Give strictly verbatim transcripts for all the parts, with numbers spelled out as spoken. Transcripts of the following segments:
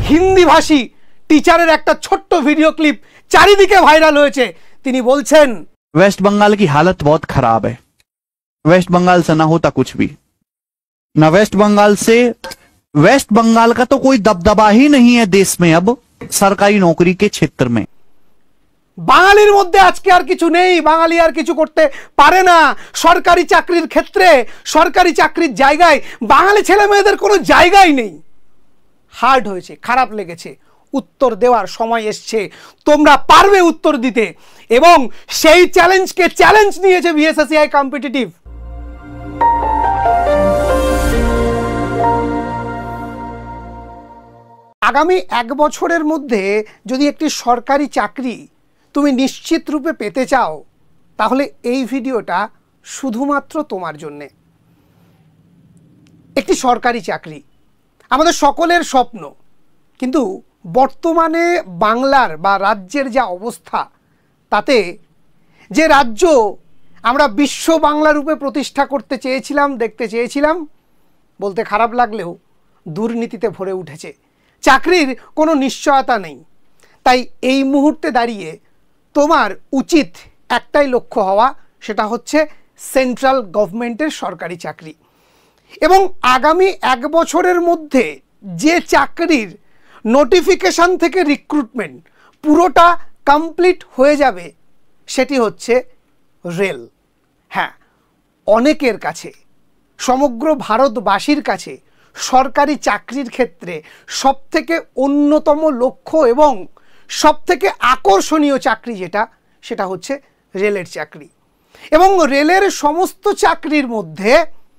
হিন্দি ভাষী টিচারের একটা ছোট্ট ভিডিও ক্লিপ চারিদিকে ভাইরাল হয়েছে। তিনি বলছেন, वेस्ट बंगाल की हालत बहुत खराब है, वेस्ट बंगाल से ना होता कुछ भी ना। वेस्ट बंगाल से वेस्ट बंगाल का तो कोई दबदबा ही नहीं है देश में अब सरकारी नौकरी के क्षेत्र में। বাঙালির মধ্যে আজকে আর কিছু নেই, বাঙালি আর কিছু করতে পারে না। সরকারি চাকরির ক্ষেত্রে, সরকারি চাকরির জায়গায় বাঙালি ছেলে মেয়েদের কোনো জায়গাই নেই। হার্ড হয়েছে, খারাপ লেগেছে, উত্তর দেওয়ার সময় এসছে। তোমরা পারবে উত্তর দিতে, এবং সেই চ্যালেঞ্জকে চ্যালেঞ্জ নিয়েছে ভিএসএসসিআই কম্পিটিটিভ। আগামী এক বছরের মধ্যে যদি একটি সরকারি চাকরি তুমি নিশ্চিত রূপে পেতে চাও, তাহলে এই ভিডিওটা শুধুমাত্র তোমার জন্যে। একটি সরকারি চাকরি আমাদের সকলের স্বপ্ন, কিন্তু বর্তমানে বাংলার বা রাজ্যের যা অবস্থা, তাতে যে রাজ্য আমরা বিশ্ব বাংলা রূপে প্রতিষ্ঠা করতে চেয়েছিলাম, দেখতে চেয়েছিলাম, বলতে খারাপ লাগলেও দুর্নীতিতে ভরে উঠেছে। চাকরির কোনো নিশ্চয়তা নেই। তাই এই মুহূর্তে দাঁড়িয়ে তোমার উচিত একটাই লক্ষ্য হওয়া, সেটা হচ্ছে সেন্ট্রাল গভর্নমেন্টের সরকারি চাকরি। এবং আগামী এক বছরের মধ্যে যে চাকরির নোটিফিকেশান থেকে রিক্রুটমেন্ট পুরোটা কমপ্লিট হয়ে যাবে, সেটি হচ্ছে রেল। হ্যাঁ, অনেকের কাছে, সমগ্র ভারতবাসীর কাছে সরকারি চাকরির ক্ষেত্রে সবথেকে অন্যতম লক্ষ্য এবং সবথেকে আকর্ষণীয় চাকরি যেটা, সেটা হচ্ছে রেলের চাকরি। এবং রেলের সমস্ত চাকরির মধ্যে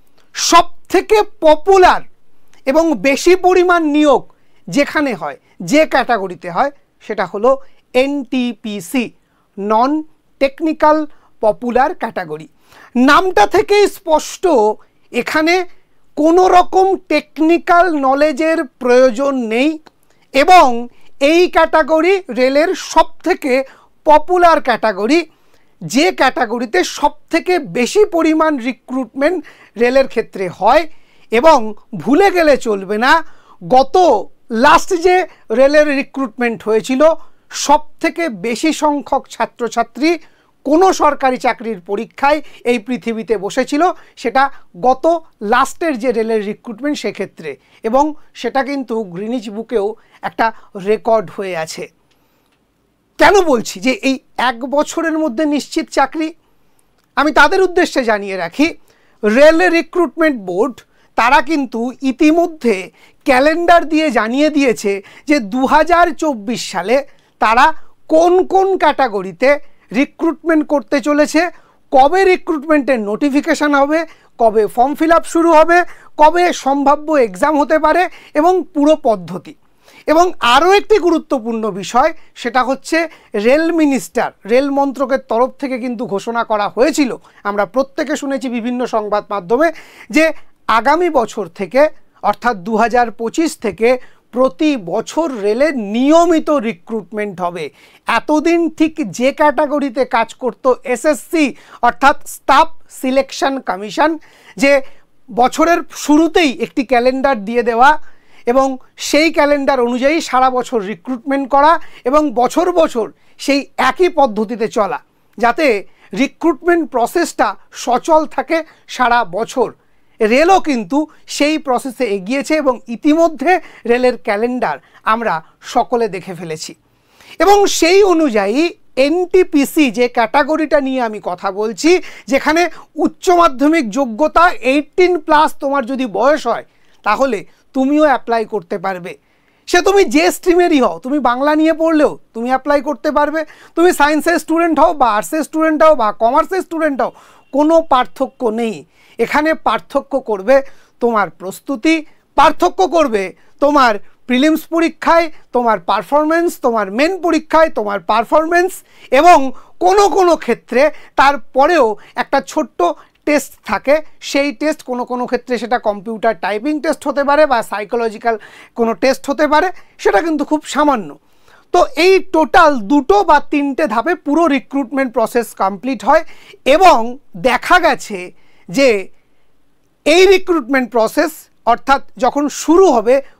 সবথেকে পপুলার এবং বেশি পরিমাণ নিয়োগ যেখানে হয়, যে ক্যাটাগরিতে হয়, সেটা হলো NTPC, non technical popular category. নামটা থেকেই স্পষ্ট, এখানে কোনো রকম টেকনিক্যাল নলেজের প্রয়োজন নেই, এবং এই ক্যাটাগরি রেলের সবথেকে পপুলার ক্যাটাগরি, যে ক্যাটাগরিতে সবথেকে বেশি পরিমাণ রিক্রুটমেন্ট রেলের ক্ষেত্রে হয়। এবং ভুলে গেলে চলবে না, গত লাস্ট যে রেলের রিক্রুটমেন্ট হয়েছিল, সবথেকে বেশি সংখ্যক ছাত্রছাত্রী কোনো সরকারি চাকরির পরীক্ষায় এই পৃথিবীতে বসেছিল, সেটা গত লাস্টের যে রেলের রিক্রুটমেন্ট সেক্ষেত্রে, এবং সেটা কিন্তু গ্রিনিচ বুকেও একটা রেকর্ড হয়ে আছে। কেন বলছি যে এই এক বছরের মধ্যে নিশ্চিত চাকরি? আমি তাদের উদ্দেশ্যে জানিয়ে রাখি, রেল রিক্রুটমেন্ট বোর্ড তারা কিন্তু ইতিমধ্যে ক্যালেন্ডার দিয়ে জানিয়ে দিয়েছে যে দু হাজার চব্বিশ সালে তারা কোন কোন ক্যাটাগরিতে রিক্রুটমেন্ট করতে চলেছে, কবে রিক্রুটমেন্টের নোটিফিকেশান হবে, কবে ফর্ম ফিল আপ শুরু হবে, কবে সম্ভাব্য এক্সাম হতে পারে, এবং পুরো পদ্ধতি। এবং আরও একটি গুরুত্বপূর্ণ বিষয়, সেটা হচ্ছে রেল মিনিস্টার, রেল মন্ত্রকের তরফ থেকে কিন্তু ঘোষণা করা হয়েছিল, আমরা প্রত্যেকে শুনেছি বিভিন্ন সংবাদ মাধ্যমে, যে আগামী বছর থেকে অর্থাৎ দু হাজার পঁচিশ থেকে প্রতি বছর রেলের নিয়মিত রিক্রুটমেন্ট হবে। এতদিন ঠিক যে ক্যাটাগরিতে কাজ করত এসএসসি অর্থাৎ স্টাফ সিলেকশন কমিশন, যে বছরের শুরুতেই একটি ক্যালেন্ডার দিয়ে দেওয়া এবং সেই ক্যালেন্ডার অনুযায়ী সারা বছর রিক্রুটমেন্ট করা এবং বছর বছর সেই একই পদ্ধতিতে চলা, যাতে রিক্রুটমেন্ট প্রসেসটা সচল থাকে সারা বছর। রেলও কিন্তু সেই প্রসেসে এগিয়েছে এবং ইতিমধ্যে রেলের ক্যালেন্ডার আমরা সকলে দেখে ফেলেছি। এবং সেই অনুযায়ী এনটিপিসি যে ক্যাটাগরিটা নিয়ে আমি কথা বলছি, যেখানে উচ্চ মাধ্যমিক যোগ্যতা এইটিন প্লাস তোমার যদি বয়স হয়, তাহলে তুমিও অ্যাপ্লাই করতে পারবে। সে তুমি যে স্ট্রিমেরই হও, তুমি বাংলা নিয়ে পড়লেও তুমি অ্যাপ্লাই করতে পারবে, তুমি সায়েন্সের স্টুডেন্ট হও বা আর্টসের স্টুডেন্ট হও বা কমার্সের স্টুডেন্ট হও, কোনো পার্থক্য নেই। এখানে পার্থক্য করবে তোমার প্রস্তুতি, পার্থক্য করবে তোমার প্রিলিমস পরীক্ষায় তোমার পারফরমেন্স, তোমার মেন পরীক্ষায় তোমার পারফরমেন্স, এবং কোনো কোনো ক্ষেত্রে তারপরেও একটা ছোট্ট টেস্ট থাকে। সেই টেস্ট কোনো কোনো ক্ষেত্রে সেটা কম্পিউটার টাইপিং টেস্ট হতে পারে বা সাইকোলজিক্যাল কোনো টেস্ট হতে পারে, সেটা কিন্তু খুব সামান্য। তো এই টোটাল দুটো বা তিনটে ধাপে পুরো রিক্রুটমেন্ট প্রসেস কমপ্লিট হয় এবং দেখা গেছে যে এই রিক্রুটমেন্ট প্রসেস অর্থাৎ যখন শুরু হবে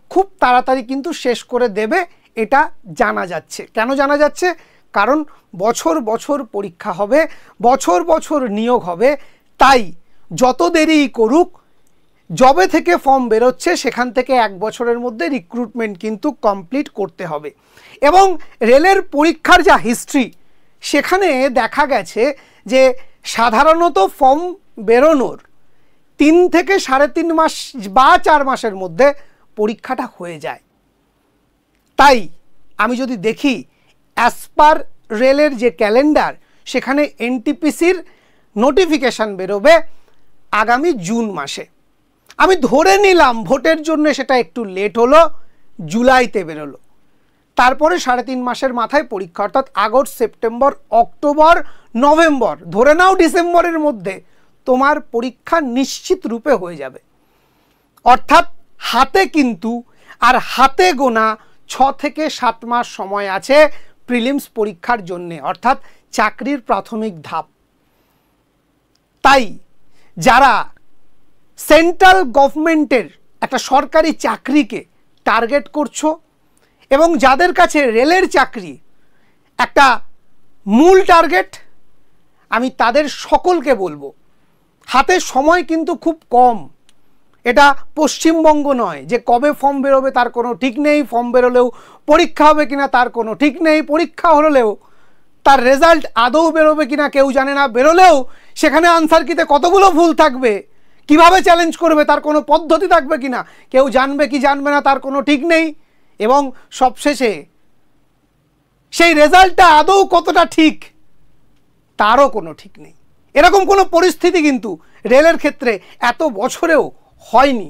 খুব তাড়াতাড়ি কিন্তু শেষ করে দেবে, এটা জানা যাচ্ছে। কেন জানা যাচ্ছে? কারণ বছর বছর পরীক্ষা হবে, বছর বছর নিয়োগ হবে, তাই যত দেরি করুক, জবে থেকে ফর্ম বেরোচ্ছে সেখান থেকে এক বছরের মধ্যে রিক্রুটমেন্ট কিন্তু কমপ্লিট করতে হবে। এবং রেলের পরীক্ষার যা হিস্ট্রি, সেখানে দেখা গেছে যে সাধারণত ফর্ম বেরোনোর তিন থেকে সাড়ে তিন মাস বা চার মাসের মধ্যে পরীক্ষাটা হয়ে যায়। তাই আমি যদি দেখি অ্যাজ পার রেলের যে ক্যালেন্ডার, সেখানে এনটিপিসির নোটিফিকেশান বেরোবে আগামী জুন মাসে। আমি ধরে নিলাম ভোটের জন্য সেটা একটু লেট হলো, জুলাইতে বেরোলো, তারপরে সাড়ে তিন মাসের মাথায় পরীক্ষা, অর্থাৎ আগস্ট, সেপ্টেম্বর, অক্টোবর, নভেম্বর, ধরে নাও ডিসেম্বরের মধ্যে তোমার পরীক্ষা নিশ্চিত রূপে হয়ে যাবে। অর্থাৎ হাতে কিন্তু আর হাতে গোনা ছ থেকে সাত মাস সময় আছে প্রিলিমস পরীক্ষার জন্যে, অর্থাৎ চাকরির প্রাথমিক ধাপ। তাই যারা সেন্ট্রাল গভর্নমেন্টের একটা সরকারি চাকরিকে টার্গেট করছো এবং যাদের কাছে রেলের চাকরি একটা মূল টার্গেট, আমি তাদের সকলকে বলবো হাতে সময় কিন্তু খুব কম। এটা পশ্চিমবঙ্গ নয় যে কবে ফর্ম বেরোবে তার কোনো ঠিক নেই, ফর্ম বেরোলেও পরীক্ষা হবে কিনা তার কোনো ঠিক নেই, পরীক্ষা হলেও তার রেজাল্ট আদৌ বেরোবে কিনা কেউ জানে না, বেরোলেও সেখানে আনসার কিতে কতগুলো ভুল থাকবে, কিভাবে চ্যালেঞ্জ করবে তার কোনো পদ্ধতি থাকবে কিনা কেউ জানবে কি জানবে না তার কোনো ঠিক নেই, এবং সবশেষে সেই রেজাল্টটা আদৌ কতটা ঠিক তারও কোনো ঠিক নেই। এরকম কোনো পরিস্থিতি কিন্তু রেলের ক্ষেত্রে এত বছরেও হয়নি।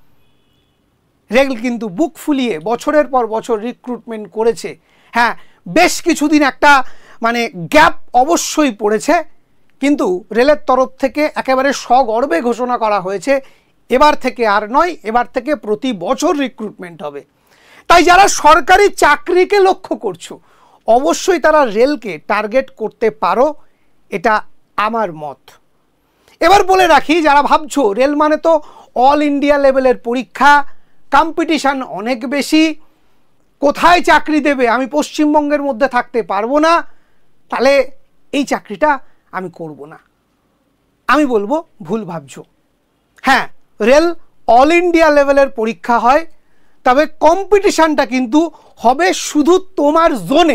রেল কিন্তু বুক ফুলিয়ে বছরের পর বছর রিক্রুটমেন্ট করেছে। হ্যাঁ, বেশ কিছুদিন একটা মানে গ্যাপ অবশ্যই পড়েছে, কিন্তু রেলের তরফ থেকে একেবারে সগর্বে ঘোষণা করা হয়েছে এবার থেকে আর নয়, এবার থেকে প্রতি বছর রিক্রুটমেন্ট হবে। তাই যারা সরকারি চাকরিকে লক্ষ্য করছো অবশ্যই তারা রেলকে টার্গেট করতে পারো, এটা আমার মত। এবার বলে রাখি, যারা ভাবছো রেল মানে তো অল ইন্ডিয়া লেভেলের পরীক্ষা, কম্পিটিশান অনেক বেশি, কোথায় চাকরি দেবে, আমি পশ্চিমবঙ্গের মধ্যে থাকতে পারবো না, তাহলে এই চাকরিটা আমি করব না। আমি বলবো ভুল ভাবছো। হ্যাঁ, রেল অল ইন্ডিয়া লেভেলের পরীক্ষা হয়, তবে কম্পিটিশানটা কিন্তু হবে শুধু তোমার জোনে।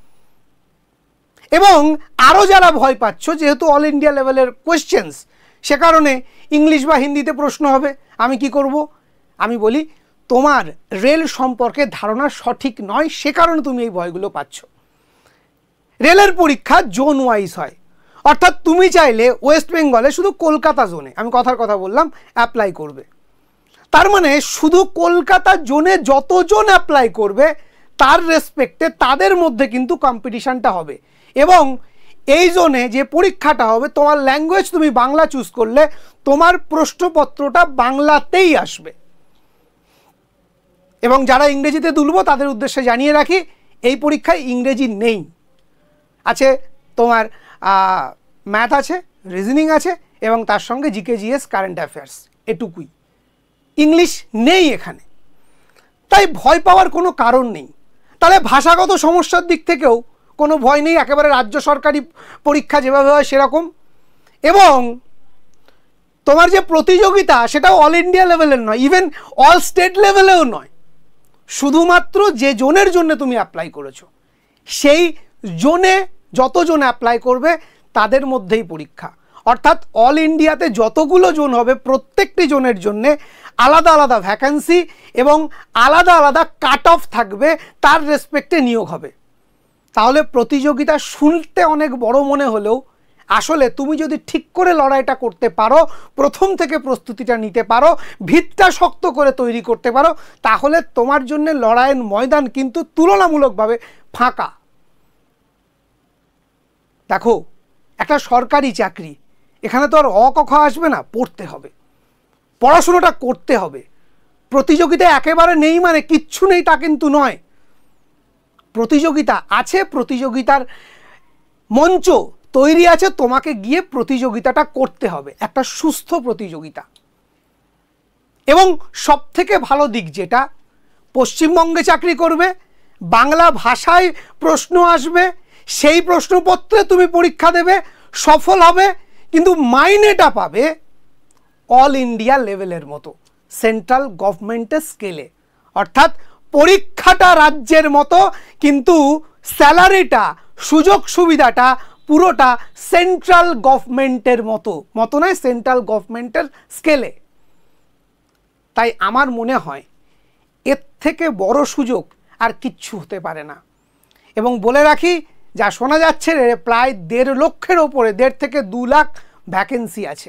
এবং আরও যারা ভয় পাচ্ছ, যেহেতু অল ইন্ডিয়া লেভেলের কোয়েশ্চেন্স, সে কারণে ইংলিশ বা হিন্দিতে প্রশ্ন হবে, আমি কি করব? আমি বলি তোমার রেল সম্পর্কে ধারণা সঠিক নয়, সে কারণে তুমি এই ভয়গুলো পাচ্ছ। রেলের পরীক্ষা জোন ওয়াইজ হয়, অর্থাৎ তুমি চাইলে ওয়েস্ট বেঙ্গলে শুধু কলকাতা জোনে, আমি কথার কথা বললাম, অ্যাপ্লাই করবে। তার মানে শুধু কলকাতা জোনে যতজন অ্যাপ্লাই করবে তার রেসপেক্টে তাদের মধ্যে কিন্তু কম্পিটিশানটা হবে। এবং এই জোনে যে পরীক্ষাটা হবে, তোমার ল্যাঙ্গুয়েজ তুমি বাংলা চুজ করলে তোমার প্রশ্নপত্রটা বাংলাতেই আসবে। এবং যারা ইংরেজিতে তুলব তাদের উদ্দেশ্যে জানিয়ে রাখি, এই পরীক্ষায় ইংরেজি নেই, আছে তোমার ম্যাথ আছে, রিজনিং আছে, এবং তার সঙ্গে জিকে জিএস কারেন্ট অ্যাফেয়ার্স, এটুকুই। ইংলিশ নেই এখানে, তাই ভয় পাওয়ার কোনো কারণ নেই। তাহলে ভাষাগত সমস্যার দিক থেকেও কোনো ভয় নেই, একেবারে রাজ্য সরকারি পরীক্ষা যেভাবে হয় সেরকম। এবং তোমার যে প্রতিযোগিতা সেটাও অল ইন্ডিয়া লেভেলের নয়, ইভেন অল স্টেট লেভেলেও নয়, শুধুমাত্র যে জোনের জন্য তুমি অ্যাপ্লাই করেছো সেই জোনে যতজন অ্যাপ্লাই করবে তাদের মধ্যেই পরীক্ষা। অর্থাৎ অল ইন্ডিয়াতে যতগুলো জোন হবে প্রত্যেকটি জোনের জন্য আলাদা আলাদা ভ্যাকেন্সি এবং আলাদা আলাদা কাট অফ থাকবে, তার রেসপেক্টে নিয়োগ হবে। তাহলে প্রতিযোগিতা শুনতে অনেক বড় মনে হলেও আসলে তুমি যদি ঠিক করে লড়াইটা করতে পারো, প্রথম থেকে প্রস্তুতিটা নিতে পারো, ভিতটা শক্ত করে তৈরি করতে পারো, তাহলে তোমার জন্য লড়াইয়ের ময়দান কিন্তু তুলনামূলকভাবে ফাঁকা। দেখো, একটা সরকারি চাকরি, এখানে তো আর অ ক খ আসবে না, পড়তে হবে, পড়াশুনোটা করতে হবে। প্রতিযোগিতা একেবারে নেই মানে কিচ্ছু নেই তা কিন্তু নয়, প্রতিযোগিতা আছে, প্রতিযোগিতার মঞ্চ তৈরি আছে, তোমাকে গিয়ে প্রতিযোগিতাটা করতে হবে, একটা সুস্থ প্রতিযোগিতা। এবং সবথেকে ভালো দিক যেটা, পশ্চিমবঙ্গে চাকরি করবে, বাংলা ভাষায় প্রশ্ন আসবে, সেই প্রশ্নপত্রে তুমি পরীক্ষা দেবে, সফল হবে, কিন্তু মাইনেটা পাবে অল ইন্ডিয়া লেভেলের মতো, সেন্ট্রাল গভর্নমেন্টের স্কেলে। অর্থাৎ পরীক্ষাটা রাজ্যের মতো, কিন্তু স্যালারিটা, সুযোগ সুবিধাটা পুরোটা সেন্ট্রাল গভর্নমেন্টের মতো মতো নয়, সেন্ট্রাল গভর্নমেন্টের স্কেলে। তাই আমার মনে হয় এর থেকে বড় সুযোগ আর কিচ্ছু হতে পারে না। এবং বলে রাখি, যা শোনা যাচ্ছে প্রায় দেড় লক্ষের ওপরে, দেড় থেকে দু লাখ ভ্যাকেন্সি আছে,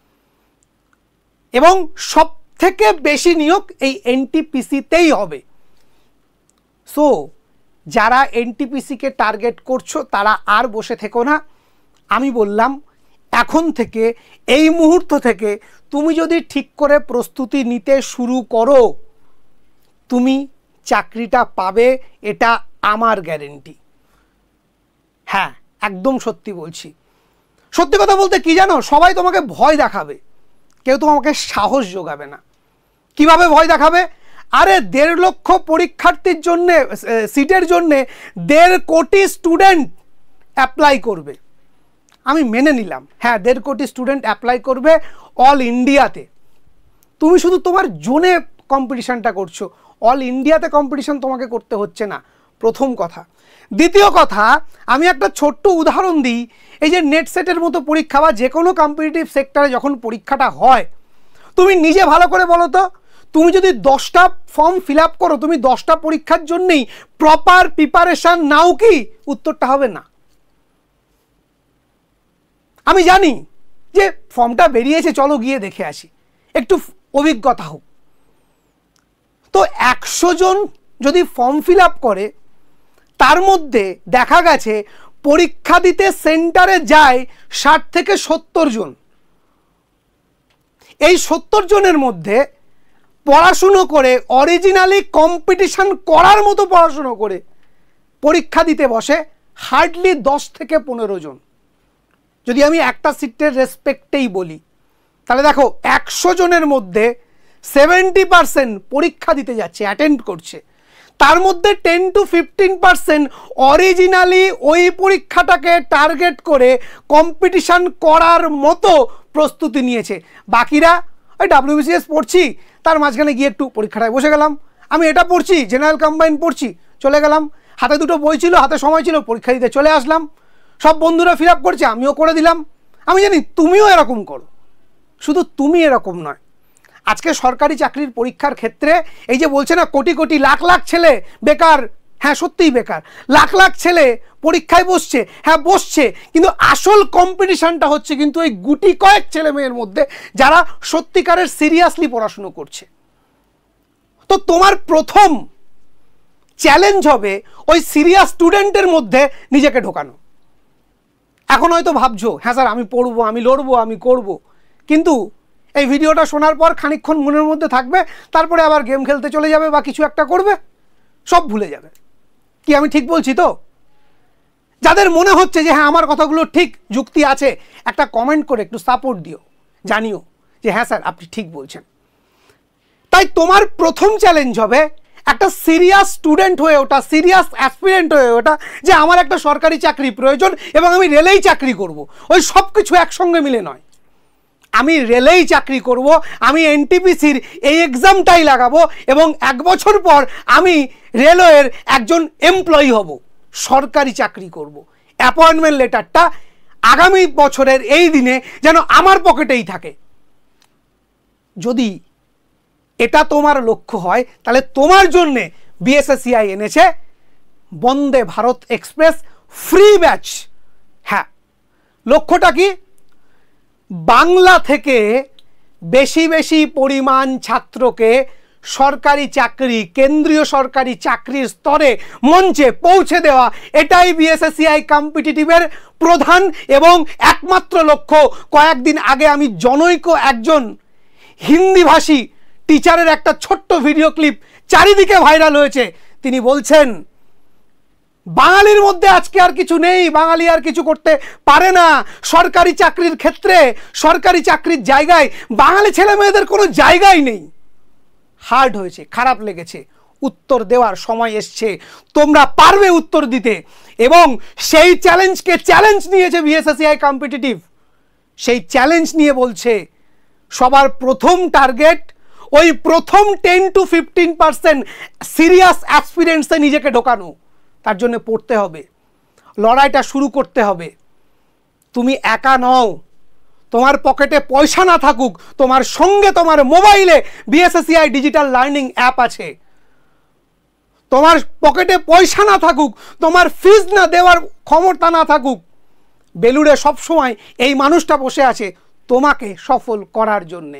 এবং সব থেকে বেশি নিয়োগ এই এনটিপিসিতেই হবে। সো যারা এনটিপিসিকে টার্গেট করছো তারা আর বসে থেকো না। আমি বললাম এখন থেকে, এই মুহূর্ত থেকে তুমি যদি ঠিক করে প্রস্তুতি নিতে শুরু করো, তুমি চাকরিটা পাবে, এটা আমার গ্যারেন্টি। হ্যাঁ, একদম সত্যি বলছি। সত্যি কথা বলতে কি জানো, সবাই তোমাকে ভয় দেখাবে, কেউ তোমাকে সাহস যোগাবে না। কিভাবে ভয় দেখাবে? আরে দেড় লক্ষ পরীক্ষার্থীর জন্যে, সিটের জন্যে দেড় কোটি স্টুডেন্ট অ্যাপ্লাই করবে। আমি মেনে নিলাম, হ্যাঁ দেড় কোটি স্টুডেন্ট অ্যাপ্লাই করবে অল ইন্ডিয়াতে। তুমি শুধু তোমার জোনে কম্পিটিশানটা করছো, অল ইন্ডিয়াতে কম্পিটিশান তোমাকে করতে হচ্ছে না, প্রথম কথা। দ্বিতীয় কথা, আমি একটা ছোট্ট উদাহরণ দিই। এই যে নেট সেটের মতো পরীক্ষা বা যে কোনো কম্পিটিটিভ সেক্টরে যখন পরীক্ষাটা হয়, তুমি নিজে ভালো করে বলো তো, তুমি যদি দশটা ফর্ম ফিল আপ করো, তুমি দশটা পরীক্ষার জন্যেই প্রপার প্রিপারেশান নাও, কি উত্তরটা হবে না? আমি জানি যে ফর্মটা বেরিয়েছে, চলো গিয়ে দেখে আসি, একটু অভিজ্ঞতা হোক। তো একশো জন যদি ফর্ম ফিল আপ করে, তার মধ্যে দেখা গেছে পরীক্ষা দিতে সেন্টারে যায় ষাট থেকে সত্তর জন। এই সত্তর জনের মধ্যে পড়াশুনো করে, অরিজিনালি কম্পিটিশন করার মতো পড়াশুনো করে পরীক্ষা দিতে বসে হার্ডলি দশ থেকে পনেরো জন। যদি আমি একটা সিটের রেসপেক্টেই বলি, তাহলে দেখো একশো জনের মধ্যে সেভেন্টি পার্সেন্ট পরীক্ষা দিতে যাচ্ছে, অ্যাটেন্ড করছে, তার মধ্যে ten to fifteen percent originally ওই পরীক্ষাটাকে টার্গেট করে কম্পিটিশান করার মতো প্রস্তুতি নিয়েছে। বাকিরা ওই ডাব্লিউবিসিএস পড়ছি, তার মাঝখানে গিয়ে একটু পরীক্ষাটায় বসে গেলাম, আমি এটা পড়ছি, জেনারেল কম্বাইন পড়ছি, চলে গেলাম, হাতে দুটো বই ছিল, হাতে সময় ছিল, পরীক্ষা দিতে চলে আসলাম। সব বন্ধুরা ফিল আপ করছে, আমিও করে দিলাম। আমি জানি তুমিও এরকম করো, শুধু তুমি এরকম নয়। আজকে সরকারি চাকরির পরীক্ষার ক্ষেত্রে এই যে বলছে না কোটি কোটি লাখ লাখ ছেলে বেকার, হ্যাঁ সত্যিই বেকার, লাখ লাখ ছেলে পরীক্ষায় বসছে, হ্যাঁ বসছে, কিন্তু আসল কম্পিটিশানটা হচ্ছে কিন্তু ওই গুটি কয়েক ছেলে মেয়ের মধ্যে যারা সত্যিকারের সিরিয়াসলি পড়াশুনো করছে। তো তোমার প্রথম চ্যালেঞ্জ হবে ওই সিরিয়াস স্টুডেন্টের মধ্যে নিজেকে ঢোকানো। এখন হয়তো ভাবছো, হ্যাঁ স্যার আমি পড়বো, আমি লড়বো, আমি করব, কিন্তু এই ভিডিওটা শোনার পর খানিকক্ষণ মনের মধ্যে থাকবে, তারপরে আবার গেম খেলতে চলে যাবে বা কিছু একটা করবে, সব ভুলে যাবে। কি আমি ঠিক বলছি তো? যাদের মনে হচ্ছে যে হ্যাঁ আমার কথাগুলো ঠিক, যুক্তি আছে, একটা কমেন্ট করে একটু সাপোর্ট দিও, জানিও যে হ্যাঁ স্যার আপনি ঠিক বলছেন। তাই তোমার প্রথম চ্যালেঞ্জ হবে একটা সিরিয়াস স্টুডেন্ট হয়ে ওঠা, সিরিয়াস অ্যাসপিরেন্ট হয়ে ওঠা, যে আমার একটা সরকারি চাকরি প্রয়োজন এবং আমি রেলেই চাকরি করব। ওই সব কিছু একসঙ্গে মিলে নয়, আমি রেলেই চাকরি করব, আমি এনটিপিসির এই এক্সামটাই লাগাবো এবং এক বছর পর আমি রেলওয়ের একজন এমপ্লয়ি হব, সরকারি চাকরি করব। অ্যাপয়েন্টমেন্ট লেটারটা আগামী বছরের এই দিনে যেন আমার পকেটেই থাকে। যদি এটা তোমার লক্ষ্য হয়, তাহলে তোমার জন্যে বিএসএসসিআই এনেছে Vande Bharat express free batch. হ্যাঁ, লক্ষ্যটা কি? বাংলা থেকে বেশি বেশি পরিমাণ ছাত্রকে সরকারি চাকরি, কেন্দ্রীয় সরকারি চাকরির স্তরে মঞ্চে পৌঁছে দেওয়া, এটাই বিএসএসসিআই কম্পিটিটিভের প্রধান এবং একমাত্র লক্ষ্য। কয়েকদিন আগে আমি জনৈক একজন হিন্দিভাষী টিচারের একটা ছোট্ট ভিডিও ক্লিপ চারিদিকে ভাইরাল হয়েছে। তিনি বলছেন বাঙালির মধ্যে আজকে আর কিছু নেই, বাঙালি আর কিছু করতে পারে না, সরকারি চাকরির ক্ষেত্রে, সরকারি চাকরির জায়গায় বাঙালি ছেলে মেয়েদের কোনো জায়গাই নেই। হার্ড হয়েছে, খারাপ লেগেছে, উত্তর দেওয়ার সময় এসছে, তোমরা পারবে উত্তর দিতে। এবং সেই চ্যালেঞ্জকে চ্যালেঞ্জ নিয়েছে বিএসএসসিআই কম্পিটিটিভ। সেই চ্যালেঞ্জ নিয়ে বলছে সবার প্রথম টার্গেট ওই প্রথম ten to fifteen percent serious অ্যাসপিরেন্টসে নিজেকে ঢোকানো। তার জন্য পড়তে হবে, লড়াইটা শুরু করতে হবে। তুমি একা নও, তোমার পকেটে পয়সা না থাকুক, তোমার সঙ্গে তোমার মোবাইলে বিএসএসসিআই ডিজিটাল লার্নিং অ্যাপ আছে। তোমার পকেটে পয়সা না থাকুক, তোমার ফিজ না দেওয়ার ক্ষমতা না থাকুক, বেলুড়ে সবসময় এই মানুষটা বসে আছে তোমাকে সফল করার জন্যে।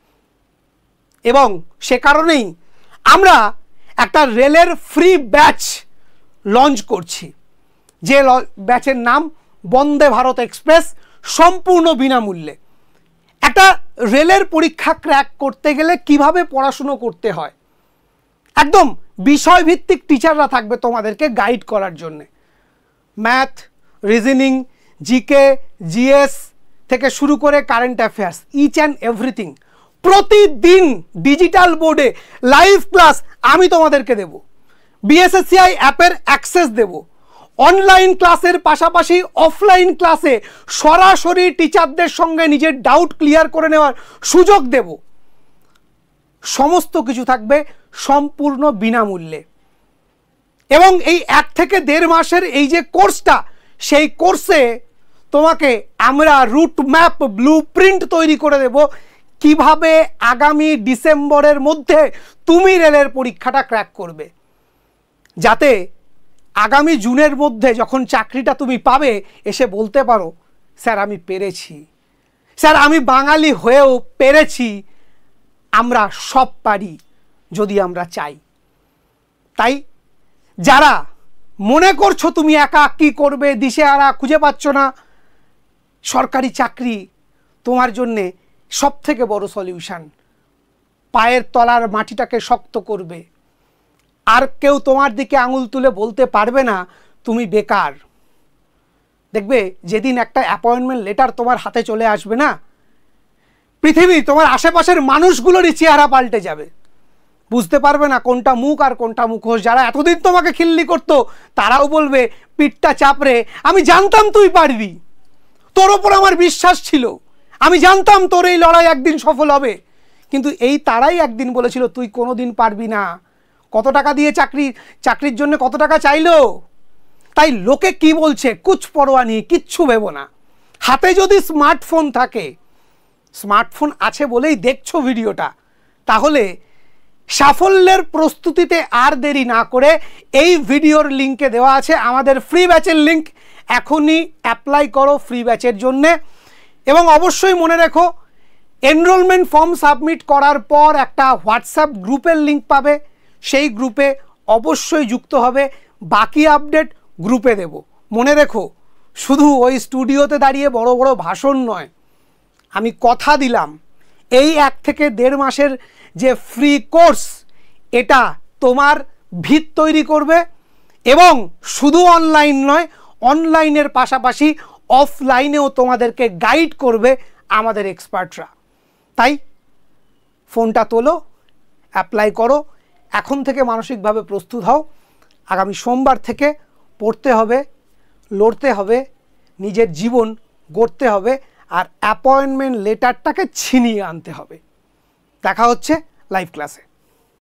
এবং সে কারণেই আমরা একটা রেলের ফ্রি ব্যাচ লঞ্চ করছি, যে ব্যাচের নাম বন্দে ভারত এক্সপ্রেস, সম্পূর্ণ বিনামূল্যে। একটা রেলের পরীক্ষা ক্র্যাক করতে গেলে কিভাবে পড়াশুনো করতে হয়, একদম বিষয়ভিত্তিক টিচাররা থাকবে তোমাদেরকে গাইড করার জন্যে। ম্যাথ, রিজনিং, জিকে, জিএস থেকে শুরু করে current affairs, each and everything প্রতিদিন ডিজিটাল বোর্ডে লাইভ ক্লাস আমি তোমাদেরকে দেব। বিএসএসসিআই অ্যাপের অ্যাক্সেস দেব। অনলাইন ক্লাসের পাশাপাশি অফলাইন ক্লাসে সরাসরি টিচারদের সঙ্গে নিজের ডাউট ক্লিয়ার করে নেওয়ার সুযোগ দেব। সমস্ত কিছু থাকবে সম্পূর্ণ বিনামূল্যে। এবং এই এক থেকে দেড় মাসের এই যে কোর্সটা, সেই কোর্সে তোমাকে আমরা রুট ম্যাপ, ব্লু প্রিন্ট তৈরি করে দেব কিভাবে আগামী ডিসেম্বরের মধ্যে তুমি রেলের পরীক্ষাটা ক্র্যাক করবে, যাতে আগামী জুনের মধ্যে যখন চাকরিটা তুমি পাবে এসে বলতে পারো স্যার আমি পেরেছি, স্যার আমি বাঙালি হয়েও পেরেছি। আমরা সব পারি যদি আমরা চাই। তাই যারা মনে করছো তুমি একা কি করবে, দিশেহারা, খুঁজে পাচ্ছ না, সরকারি চাকরি তোমার জন্যে সব থেকে বড় সলিউশন। পায়ের তলার মাটিটাকে শক্ত করবে, আর কেউ তোমার দিকে আঙুল তুলে বলতে পারবে না তুমি বেকার। দেখবে যেদিন একটা অ্যাপয়েন্টমেন্ট লেটার তোমার হাতে চলে আসবে না, পৃথিবী তোমার আশেপাশের মানুষগুলোরই চেহারা পাল্টে যাবে। বুঝতে পারবে না কোনটা মুখ আর কোনটা মুখোশ। যারা এতদিন তোমাকে খিল্লি করতো তারাও বলবে পিঠটা চাপড়ে, আমি জানতাম তুই পারবি, তোর ওপর আমার বিশ্বাস ছিল, আমি জানতাম তোর এই লড়াই একদিন সফল হবে। কিন্তু এই তারাই একদিন বলেছিল তুই কোনোদিন পারবি না। কত টাকা দিয়ে চাকরি চাকরির জন্য কত টাকা চাইলো। তাই লোকে কি বলছে কুছ পরোয়া নেই, কিচ্ছু ভেবো না। হাতে যদি স্মার্টফোন থাকে, স্মার্টফোন আছে বলেই দেখছো ভিডিওটা, তাহলে সাফল্যের প্রস্তুতিতে আর দেরি না করে এই ভিডিওর লিঙ্কে দেওয়া আছে আমাদের ফ্রি ব্যাচের লিঙ্ক। এখনই অ্যাপ্লাই করো ফ্রি ব্যাচের জন্যে। এবং অবশ্যই মনে রেখো এনরোলমেন্ট ফর্ম সাবমিট করার পর একটা হোয়াটসঅ্যাপ গ্রুপের লিঙ্ক পাবে, সেই গ্রুপে অবশ্যই যুক্ত হবে। বাকি আপডেট গ্রুপে দেব। মনে রেখো শুধু ওই স্টুডিওতে দাঁড়িয়ে বড় বড় ভাষণ নয়, আমি কথা দিলাম এই এক থেকে দেড় মাসের যে ফ্রি কোর্স, এটা তোমার ভিত তৈরি করবে। এবং শুধু অনলাইন নয়, অনলাইনের পাশাপাশি অফলাইনেও তোমাদেরকে গাইড করবে আমাদের এক্সপার্টরা। তাই ফোনটা তোলো, অ্যাপ্লাই করো, এখন থেকে মানসিকভাবে প্রস্তুত হও। আগামী সোমবার থেকে পড়তে হবে, লড়তে হবে, নিজের জীবন গড়তে হবে, আর অ্যাপয়েন্টমেন্ট লেটারটাকে ছিনিয়ে আনতে হবে। দেখা হচ্ছে লাইভ ক্লাসে।